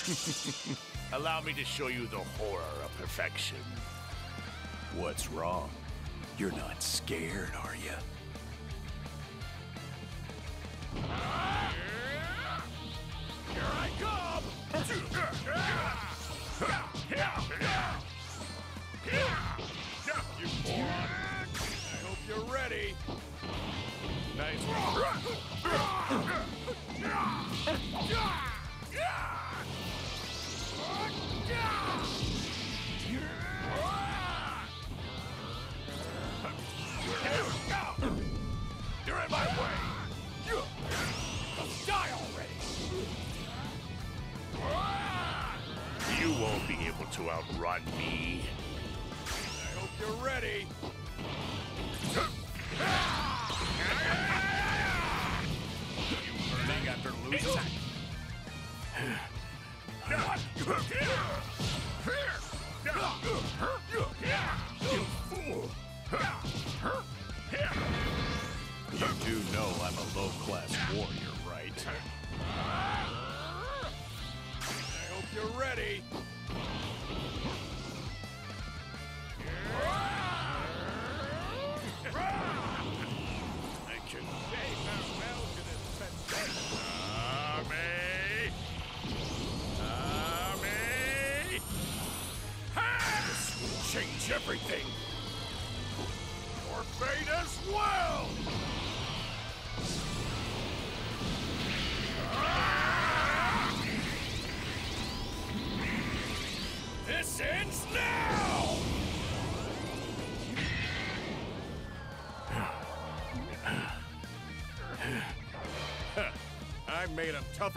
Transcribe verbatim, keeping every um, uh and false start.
Allow me to show you the horror of perfection. What's wrong? You're not scared, are you? Here I come! You moron! I hope you're ready. Nice. You're in my way! Die already! You won't be able to outrun me. I hope you're ready. You hurting after losing? You fool! You do know I'm a low-class warrior, right? I hope you're ready. I can say farewell to this sensation. Army! Army! Ha! This will change everything. Your fate as well! This ends now! I made him tougher.